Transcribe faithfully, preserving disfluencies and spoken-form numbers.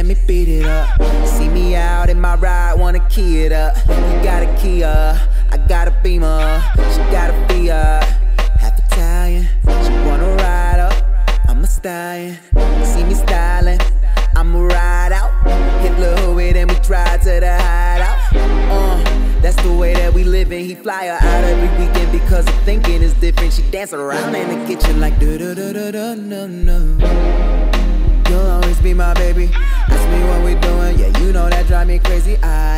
let me beat it up. See me out in my ride, wanna key it up. You got a Kia, I got a Beamer. She got a Fiat, half Italian. She wanna ride up, I'm a stallion. See me styling, I'ma ride out. Hit the hood and we drive to the hideout. Uh, that's the way that we living. He fly her out every weekend because her thinking is different. She dance around in the kitchen like da da da da da no no. You'll always be my baby. Ask me what we doing, yeah, you know that drive me crazy. I